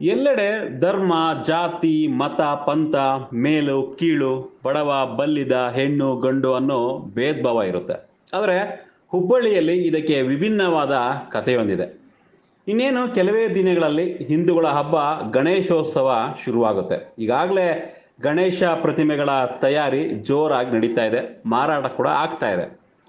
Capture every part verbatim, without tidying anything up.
ಎಲ್ಲೆಡೆ ಧರ್ಮ, ಜಾತಿ, ಮತ, ಪಂಥ, ಮೇಲು, ಕೀಳು, ಬಡವ, ಬಲ್ಲಿದ, ಹೆಣ್ಣು, ಗಂಡು ಅನ್ನೋ ಭೇದ ಭಾವ ಇರುತ್ತೆ. ಆದರೆ ಹುಬ್ಬಳ್ಳಿಯಲ್ಲಿ ಇದಕ್ಕೆ ವಿಭಿನ್ನವಾದ ಕಥೆಯೊಂದಿದೆ. ಇನ್ನೇನು ಕೆಲವೇ ದಿನಗಳಲ್ಲಿ ಹಿಂದೂಗಳ ಹಬ್ಬ ಗಣೇಶೋತ್ಸವ ಶುರುವಾಗುತ್ತೆ. ಈಗಾಗಲೇ ಗಣೇಶ ಪ್ರತಿಮೆಗಳ ತಯಾರಿ ಜೋರಾಗಿ ನಡೀತಾ ಇದೆ, ಮಾರಾಟ ಕೂಡ ಆಗ್ತಾ ಇದೆ.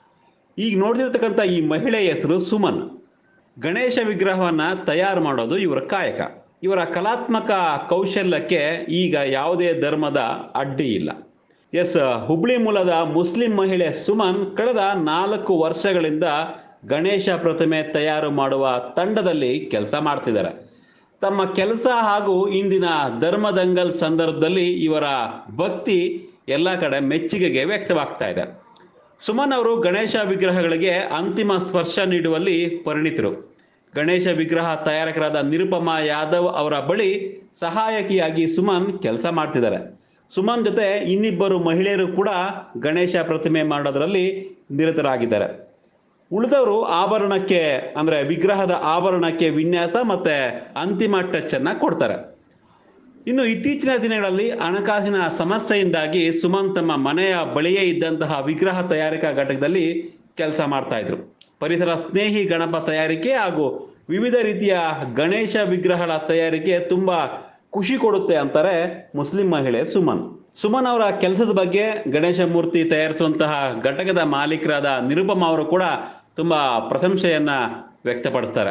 ಈಗ ನೋಡ್ತಿರ್ತಕ್ಕಂಥ ಈ ಮಹಿಳೆ ಹೆಸರು ಸುಮನ್. ಗಣೇಶ ವಿಗ್ರಹವನ್ನು ತಯಾರು ಮಾಡೋದು ಇವರ ಕಾಯಕ. ಇವರ ಕಲಾತ್ಮಕ ಕೌಶಲ್ಯಕ್ಕೆ ಈಗ ಯಾವುದೇ ಧರ್ಮದ ಅಡ್ಡಿ ಇಲ್ಲ. ಎಸ್, ಹುಬ್ಳಿ ಮೂಲದ ಮುಸ್ಲಿಂ ಮಹಿಳೆ ಸುಮನ್ ಕಳೆದ ನಾಲ್ಕು ವರ್ಷಗಳಿಂದ ಗಣೇಶ ಪ್ರತಿಮೆ ತಯಾರು ಮಾಡುವ ತಂಡದಲ್ಲಿ ಕೆಲಸ ಮಾಡ್ತಿದ್ದಾರೆ. ತಮ್ಮ ಕೆಲಸ ಹಾಗೂ ಇಂದಿನ ಧರ್ಮದಂಗಲ್ ಸಂದರ್ಭದಲ್ಲಿ ಇವರ ಭಕ್ತಿ ಎಲ್ಲ ಕಡೆ ಮೆಚ್ಚುಗೆಗೆ ವ್ಯಕ್ತವಾಗ್ತಾ ಇದೆ. ಸುಮನ್ ಅವರು ಗಣೇಶ ವಿಗ್ರಹಗಳಿಗೆ ಅಂತಿಮ ಸ್ಪರ್ಶ ನೀಡುವಲ್ಲಿ ಪರಿಣಿತರು. ಗಣೇಶ ವಿಗ್ರಹ ತಯಾರಕರಾದ ನಿರುಪಮ ಯಾದವ್ ಅವರ ಬಳಿ ಸಹಾಯಕಿಯಾಗಿ ಸುಮನ್ ಕೆಲಸ ಮಾಡ್ತಿದ್ದಾರೆ. ಸುಮನ್ ಜೊತೆ ಇನ್ನಿಬ್ಬರು ಮಹಿಳೆಯರು ಕೂಡ ಗಣೇಶ ಪ್ರತಿಮೆ ಮಾಡೋದರಲ್ಲಿ ನಿರತರಾಗಿದ್ದಾರೆ. ಉಳಿದವರು ಆಭರಣಕ್ಕೆ ಅಂದರೆ ವಿಗ್ರಹದ ಆಭರಣಕ್ಕೆ ವಿನ್ಯಾಸ ಮತ್ತು ಅಂತಿಮ ಟಚ್ಚನ್ನು ಕೊಡ್ತಾರೆ. ಇನ್ನು ಇತ್ತೀಚಿನ ದಿನಗಳಲ್ಲಿ ಹಣಕಾಸಿನ ಸಮಸ್ಯೆಯಿಂದಾಗಿ ಸುಮನ್ ತಮ್ಮ ಮನೆಯ ಬಳಿಯೇ ಇದ್ದಂತಹ ವಿಗ್ರಹ ತಯಾರಿಕಾ ಘಟಕದಲ್ಲಿ ಕೆಲಸ ಮಾಡ್ತಾ ಇದ್ರು. ಪರಿಸರ ಸ್ನೇಹಿ ಗಣಪ ತಯಾರಿಕೆ ಹಾಗೂ ವಿವಿಧ ರೀತಿಯ ಗಣೇಶ ವಿಗ್ರಹಗಳ ತಯಾರಿಕೆ ತುಂಬ ಖುಷಿ ಕೊಡುತ್ತೆ ಅಂತಾರೆ ಮುಸ್ಲಿಂ ಮಹಿಳೆ ಸುಮನ್. ಸುಮನ್ ಅವರ ಕೆಲಸದ ಬಗ್ಗೆ ಗಣೇಶ ಮೂರ್ತಿ ತಯಾರಿಸುವಂತಹ ಘಟಕದ ಮಾಲೀಕರಾದ ನಿರುಪಮ ಅವರು ಕೂಡ ತುಂಬ ಪ್ರಶಂಸೆಯನ್ನು ವ್ಯಕ್ತಪಡಿಸ್ತಾರೆ.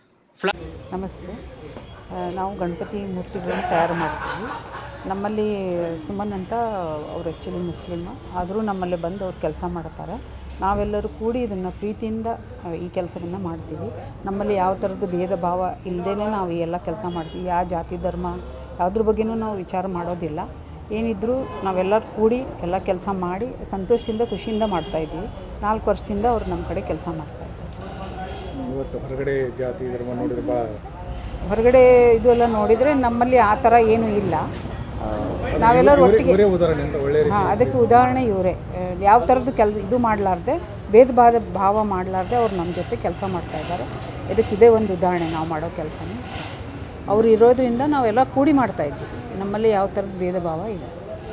ನಮಸ್ತೆ. ನಾವು ಗಣಪತಿ ಮೂರ್ತಿಗಳನ್ನು ತಯಾರು ಮಾಡ್ತೀವಿ. ನಮ್ಮಲ್ಲಿ ಸುಮನ್ ಅಂತ ಅವ್ರು ಆ್ಯಕ್ಚುಲಿ ಮುಸ್ಲಿಮ್, ಆದರೂ ನಮ್ಮಲ್ಲಿ ಬಂದು ಅವ್ರು ಕೆಲಸ ಮಾಡ್ತಾರೆ. ನಾವೆಲ್ಲರೂ ಕೂಡಿ ಇದನ್ನು ಪ್ರೀತಿಯಿಂದ ಈ ಕೆಲಸವನ್ನು ಮಾಡ್ತೀವಿ. ನಮ್ಮಲ್ಲಿ ಯಾವ ಥರದ್ದು ಭೇದ ಭಾವ ಇಲ್ಲದೇ ನಾವು ಈ ಎಲ್ಲ ಕೆಲಸ ಮಾಡ್ತೀವಿ. ಯಾವ ಜಾತಿ ಧರ್ಮ ಯಾವುದ್ರ ಬಗ್ಗೆಯೂ ನಾವು ವಿಚಾರ ಮಾಡೋದಿಲ್ಲ. ಏನಿದ್ರೂ ನಾವೆಲ್ಲರೂ ಕೂಡಿ ಎಲ್ಲ ಕೆಲಸ ಮಾಡಿ ಸಂತೋಷದಿಂದ ಖುಷಿಯಿಂದ ಮಾಡ್ತಾಯಿದ್ದೀವಿ. ನಾಲ್ಕು ವರ್ಷದಿಂದ ಅವ್ರು ನಮ್ಮ ಕಡೆ ಕೆಲಸ ಮಾಡ್ತಾಯಿದ್ದಾರೆ. ಇವತ್ತು ಹೊರಗಡೆ ಜಾತಿ ಧರ್ಮ ನೋಡಿದ್ರೆ ಭಾಳ ಹೊರಗಡೆ ಇದು ಎಲ್ಲ ನೋಡಿದರೆ ನಮ್ಮಲ್ಲಿ ಆ ಥರ ಏನೂ ಇಲ್ಲ. ನಾವೆಲ್ಲರೂ ಒಟ್ಟಿಗೆ ಹಾಂ, ಅದಕ್ಕೆ ಉದಾಹರಣೆ ಇವರೇ. ಯಾವ ಥರದ್ದು ಕೆಲ್ ಇದು ಮಾಡಲಾರ್ದೆ, ಭೇದ ಭಾವ ಭಾವ ಮಾಡಲಾರ್ದೆ ಅವ್ರು ನಮ್ಮ ಜೊತೆ ಕೆಲಸ ಮಾಡ್ತಾಯಿದ್ದಾರೆ. ಇದಕ್ಕೆ ಇದೇ ಒಂದು ಉದಾಹರಣೆ ನಾವು ಮಾಡೋ ಕೆಲಸನೇ. ಅವ್ರು ಇರೋದ್ರಿಂದ ನಾವೆಲ್ಲ ಕೂಡಿ ಮಾಡ್ತಾಯಿದ್ವಿ. ನಮ್ಮಲ್ಲಿ ಯಾವ ಥರದ ಭೇದ ಭಾವ ಇಲ್ಲ.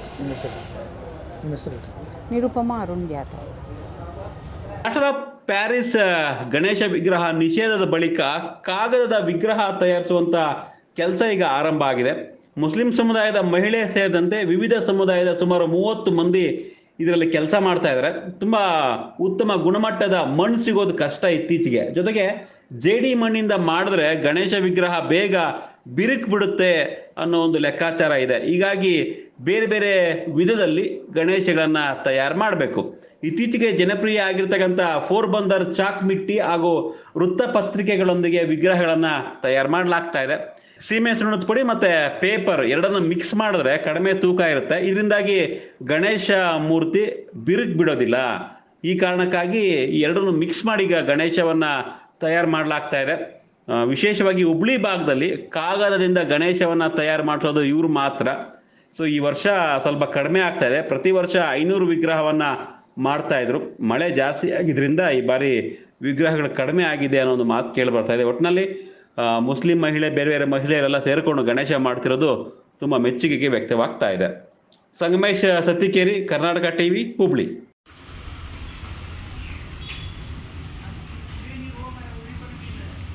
ನಿರುಪಮ ಅರುಣ್ ಯಾದವ್. ರಾಷ್ಟ್ರದ ಪ್ಯಾರಿಸ್ ಗಣೇಶ ವಿಗ್ರಹ ನಿಷೇಧದ ಬಳಿಕ ಕಾಗದದ ವಿಗ್ರಹ ತಯಾರಿಸುವಂಥ ಕೆಲಸ ಈಗ ಆರಂಭ ಆಗಿದೆ. ಮುಸ್ಲಿಂ ಸಮುದಾಯದ ಮಹಿಳೆ ಸೇರಿದಂತೆ ವಿವಿಧ ಸಮುದಾಯದ ಸುಮಾರು ಮೂವತ್ತು ಮಂದಿ ಇದರಲ್ಲಿ ಕೆಲಸ ಮಾಡ್ತಾ ಇದ್ದಾರೆ. ತುಂಬ ಉತ್ತಮ ಗುಣಮಟ್ಟದ ಮಣ್ಣು ಸಿಗೋದು ಕಷ್ಟ ಇತ್ತೀಚೆಗೆ. ಜೊತೆಗೆ ಜೇಡಿ ಮಣ್ಣಿಂದ ಮಾಡಿದ್ರೆ ಗಣೇಶ ವಿಗ್ರಹ ಬೇಗ ಬಿರುಕು ಬಿಡುತ್ತೆ ಅನ್ನೋ ಒಂದು ಲೆಕ್ಕಾಚಾರ ಇದೆ. ಹೀಗಾಗಿ ಬೇರೆ ಬೇರೆ ವಿಧದಲ್ಲಿ ಗಣೇಶಗಳನ್ನು ತಯಾರು ಮಾಡಬೇಕು. ಇತ್ತೀಚೆಗೆ ಜನಪ್ರಿಯ ಆಗಿರ್ತಕ್ಕಂಥ ಫೋರ್ ಬಂದರ್ ಚಾಕ್ ಮಿಟ್ಟಿ ಹಾಗೂ ವೃತ್ತಪತ್ರಿಕೆಗಳೊಂದಿಗೆ ವಿಗ್ರಹಗಳನ್ನು ತಯಾರು ಮಾಡಲಾಗ್ತಾ ಇದೆ. ಸೀಮೆ ಸುಣ್ಣದ ಪುಡಿ ಮತ್ತು ಪೇಪರ್ ಎರಡನ್ನು ಮಿಕ್ಸ್ ಮಾಡಿದ್ರೆ ಕಡಿಮೆ ತೂಕ ಇರುತ್ತೆ. ಇದರಿಂದಾಗಿ ಗಣೇಶ ಮೂರ್ತಿ ಬಿರುಕು ಬಿಡೋದಿಲ್ಲ. ಈ ಕಾರಣಕ್ಕಾಗಿ ಈ ಎರಡನ್ನು ಮಿಕ್ಸ್ ಮಾಡಿ ಈಗ ಗಣೇಶವನ್ನು ತಯಾರು ಮಾಡಲಾಗ್ತಾ ಇದೆ. ವಿಶೇಷವಾಗಿ ಹುಬ್ಳಿ ಭಾಗದಲ್ಲಿ ಕಾಗದದಿಂದ ಗಣೇಶವನ್ನು ತಯಾರು ಮಾಡಿಸೋದು ಇವರು ಮಾತ್ರ. ಸೊ ಈ ವರ್ಷ ಸ್ವಲ್ಪ ಕಡಿಮೆ ಆಗ್ತಾ ಇದೆ. ಪ್ರತಿ ವರ್ಷ ಐನೂರು ವಿಗ್ರಹವನ್ನು ಮಾಡ್ತಾಯಿದ್ರು. ಮಳೆ ಜಾಸ್ತಿ ಆಗಿದ್ದರಿಂದ ಈ ಬಾರಿ ವಿಗ್ರಹಗಳು ಕಡಿಮೆ ಆಗಿದೆ ಅನ್ನೋ ಒಂದು ಮಾತು ಕೇಳಿ ಬರ್ತಾ ಇದೆ. ಒಟ್ಟಿನಲ್ಲಿ ಮುಸ್ಲಿಂ ಮಹಿಳೆ, ಬೇರೆ ಬೇರೆ ಮಹಿಳೆಯರೆಲ್ಲ ಸೇರಿಕೊಂಡು ಗಣೇಶ ಮಾಡ್ತಿರೋದು ತುಂಬ ಮೆಚ್ಚುಗೆಗೆ ವ್ಯಕ್ತವಾಗ್ತಾ ಇದೆ. ಸಂಗಮೇಶ್ ಸತ್ತಿಕೇರಿ, ಕರ್ನಾಟಕ ಟಿವಿ, ಹುಬ್ಳಿ.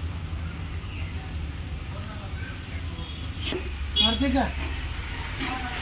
ಕಾರ್ತಿಕ